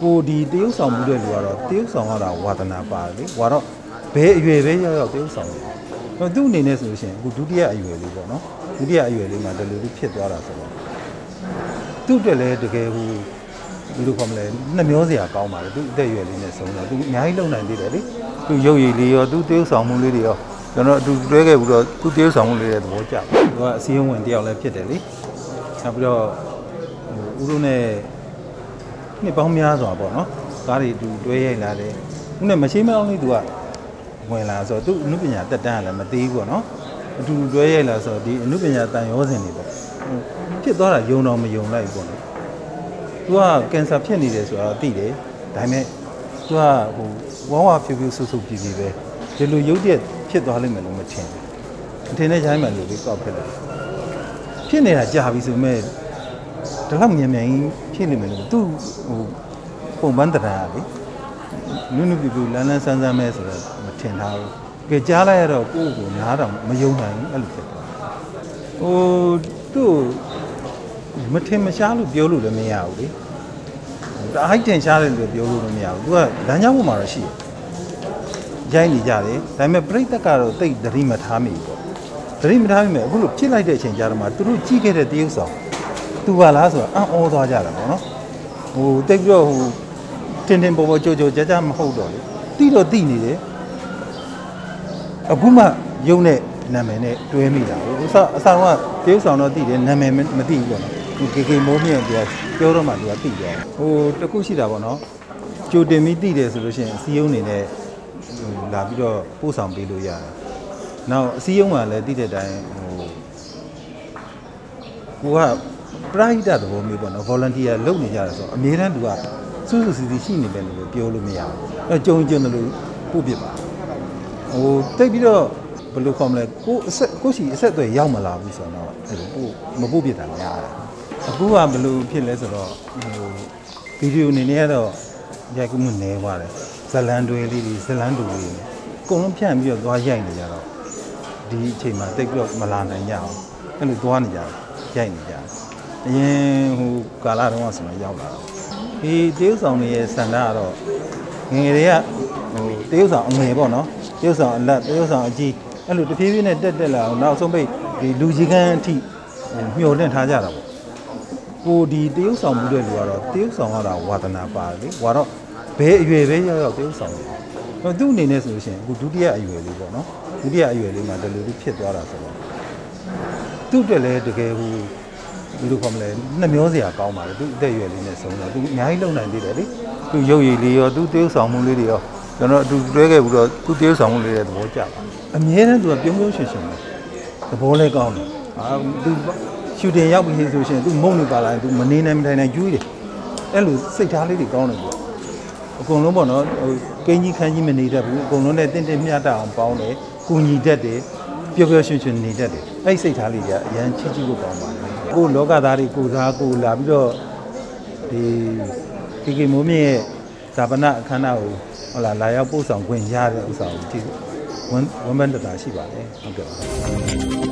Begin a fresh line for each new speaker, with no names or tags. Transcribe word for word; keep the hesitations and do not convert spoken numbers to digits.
ကိုဒီတရုတ်ဆောင်မှုတဲ့လူကတော့တရုတ်ဆောင်ရတာဝါသနာပါတယ်လေဝါတော့ဘယ်အရွယ်ပဲရောက်ရောက်တရုတ်ဆောင်တယ်သူ့အနေနဲ့ဆိုလို့ရှိရင်အခုဒုတိယအရွယ်လေးပေါ့နော်ဒုတိယအရွယ်လေးမှာဒီလိုလေးဖြစ်သွားတာဆိုတော့သူ့အတွက်လည်းတကယ်ဟိုဒီလိုခေါ်မလဲနှမျောစရာကောင်းပါလေသူအသက်အရွယ်လေးနဲ့ဆုံးတော့သူအများကြီးလုံနိုင်သေးတယ်လေသူရုပ်ရည်လေးရောသူတရုတ်ဆောင်မှုလေးတွေရောကျွန်တော်အတူတွဲခဲ့ပြီးတော့သူတရုတ်ဆောင်မှုလေးတဲ့သဘောကျတယ်သူကအစည်းအဝေးတယောက်လည်းဖြစ်တယ်လေနောက်ပြီးတော့ဟိုဦးတို့နဲ့နှစ်ပေါင်းများစွာပေါ့နော်ကားတွေသူတွဲရိုက်လာတယ်ဦးနဲ့မရှိမအောင်လေးသူကဝင်လာဆိုတော့သူအနုပညာတက်တန်းကလည်းမသေးဘူးပေါ့နော်အတူတူတွဲရိုက်လာဆိုတော့ဒီအနုပညာတန်ရောစင်တွေပေါ့ဖြစ်သွားတာယုံတော်မယုံလိုက်ပေါ့နော်သူကကင်ဆာဖြစ်နေတယ်ဆိုတာသိတယ်ဒါပေမဲ့သူကဟိုဝါဝဖြူဖြူဆူဆူပြပြပဲဒီလိုရုပ်တရက်ဖြစ်သွားလိမ့်မယ်လို့မထင်ဘူးအထင်နဲ့ရိုင်းမှလို့လေးကောက်ဖြစ်တယ်ဖြစ်နေတာကြာပြီဆိုမဲ့ဒါတော့မြန်မြန်ဖြစ်နေမယ်လို့သူဟိုပုံပန်းတရာလေနုနုပြပြလန်းလန်းဆန်းဆန်းပဲဆိုတော့မထင်ထားဘူးကြကြားလိုက်ရတော့ကိုယ့်ကိုနားတော့မယုံနိုင်ဘူးအဲ့လိုဖြစ်သွားဟိုသူ့မထင်မရှားလို့ပြောလို့လည်းမရဘူးလေတအားထင်ရှားတယ်လို့ပြောလို့လည်းမရဘူးသူကလမ်းကြောင်းပေါ်မှာတော့ရှိတယ်ရိုက်နေကြတယ်ဒါပေမဲ့ပြိတ္တကတော့တိတ်သတိမထားမိဘူးပေါ့သတိမထားမိမဲ့အခုလို့ဖြစ်လိုက်တဲ့အချိန်ကြာတော့မှသူတို့ကြီးခဲ့တဲ့တရုပ်ဆောင်သူပါလားဆိုတော့အံ့ဩသွားကြတာပေါ့နော်ဟိုတိတ်ပြီးတော့ဟိုတင်တင်ပေါ်ပေါ်ကြိုကြိုကြကြမဟုတ်တော့လေတိတော့တိနေတယ်အခုမှရုံနဲ့နာမည်နဲ့တွဲမိတာဟိုအစအစတော့တရုပ်ဆောင်တော့တိတယ်နာမည်မသိဘူးပေါ့နော်ဒီကေကေမိုးမြင့်သူကပြောတော့မှသူကတိတယ်ဟိုတခုရှိတာပေါ့နော်ကြိုတင်ပြီးတိတယ်ဆိုလို့ရှိရင်အစည်းအုံးနေနဲ့လာပြီးတော့ပို့ဆောင်ပေးလို့ရတယ်နောက်အစည်းအရုံးမှာလည်းတိတဲ့အတိုင်းဟိုကိုကပရိသတ်သဘောမျိုးပေါ့နော် volunteer လုပ်နေကြတယ်ဆိုတော့အများတန်းသူကစူးစူးစီစီရှိနေတယ်လို့ပြောလို့မရဘူးအဲကြုံကြုံတယ်လို့ပို့ပြပါဟိုတိတ်ပြီးတော့ဘယ်လိုခေါ်မလဲကိုအဆက်ကိုရှိအဆက်အသွယ်ရောက်မလာဘူးဆိုတော့အဲ့လိုပို့မပို့ပြတာများတယ်အခုကဘယ်လိုဖြစ်လဲဆိုတော့ဟိုဗီဒီယိုအနေနဲ့ကတော့ရိုက်ကူးမှုနည်းသွားတယ်ဇလန်တွေလေးတွေဇလန်တူလေးတွေအကုန်လုံးဖြန့်ပြီးတော့သွားရိုက်နေကြတော့ဒီအချိန်မှာတိတ်ပြီးတော့မလာနိုင်ကြအောင်အဲ့လိုသွားနေကြတယ်ရိုက်နေကြတယ်အရင်ဟိုကာလာတုန်းကဆိုတော့ရောက်လာတော့ဒီတရုတ်ဆောင်တွေရဲ့စန္ဒကတော့ငငယ်တွေကဟိုတရုတ်ဆောင်အငယ်ပေါ့နော်တရုတ်ဆောင်အလက်တရုတ်ဆောင်အကြီးအဲ့လိုတဖြည်းဖြည်းနဲ့တက်တက်လာအောင်နောက်ဆုံးပိတ်ဒီလူကြီးကန်းအထိမျှော်လင့်ထားကြတာပေါ့ကိုဒီတရုတ်ဆောင်မှုတဲ့လူကတော့တရုတ်ဆောင်ရတာဝါသနာပါတယ်လေဟိုတော့ဘယ်အရွယ်ပဲရောက်ရောက်တရုတ်ဆောင်တယ်သူ့အနေနဲ့ဆိုလို့ရှိရင်အခုဒုတိယအရွယ်လေးပေါ့နော်ဒုတိယအရွယ်လေးမှာဒီလိုလေးဖြစ်သွားတာဆိုတော့သူ့အတွက်လည်းတကယ်ဟိုဒီလိုခေါ်မလဲနှမျောစရာကောင်းပါလေသူအသက်အရွယ်လေးနဲ့ဆုံးတော့သူအများကြီးလုံနိုင်သေးတယ်လေသူရုပ်ရည်လေးရောသူတရုပ်ဆောင်မှုလေးတွေရောကျွန်တော်အတူတွဲခဲ့ပြီးတော့သူတရုပ်ဆောင်မှုလေးတဲ့သဘောကျပါအမြဲတမ်းသူကပြုံးပြုံးရှင်ရှင်ပဲသဘောလည်းကောင်းတယ်အာသူရှူတင်ရောက်ပြီးဆိုရှင်သူမုံနေပါလားသူမနေနိုင်မထိုင်နိုင်ကျွေးတယ်အဲ့လိုစိတ်ထားလေးတွေကောင်းတယ်ပေါ့အကုန်လုံးပေါ့နော်ဟိုကင်းကြီးခန်းကြီးမနေတတ်ဘူးအကုန်လုံးနဲ့တင့်တင့်မျှတအောင်ပေါင်းတယ်ကုညီတတ်တယ်ပျော်ပျော်ရွှင်ရွှင်နေတတ်တယ်အဲ့စိတ်ထားလေးကအရန်ချစ်ချစ်ကိုကောင်းပါတယ်ကိုလောကသားတွေကိုစားကိုလာပြီးတော့ဒီကေကေမိုးမြင့်ရဲ့ဇာပနအခမ်းအနားကိုဟုတ်လားလာရောက်ပို့ဆောင်ခွင့်ရတဲ့ဥစ္စာကိုကြည့်ဝမ်းဝမ်းပန်းတတာရှိပါတယ်ဟုတ်ကဲ့ပါ